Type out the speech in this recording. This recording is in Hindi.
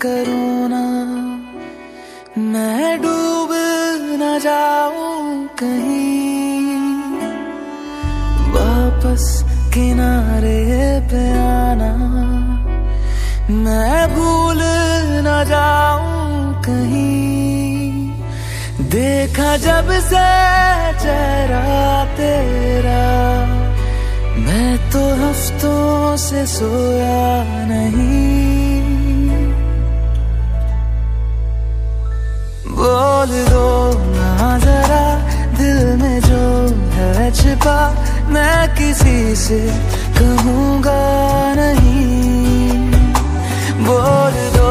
करूँ ना, मैं डूब न जाऊं कहीं, वापस किनारे पे आना, मैं भूल न जाऊं कहीं। देखा जब से चेहरा तेरा, मैं तो हफ्तों से सोया नहीं। बोल दो ना जरा दिल में जो है छिपा, मैं किसी से कहूँगा नहीं। बोल दो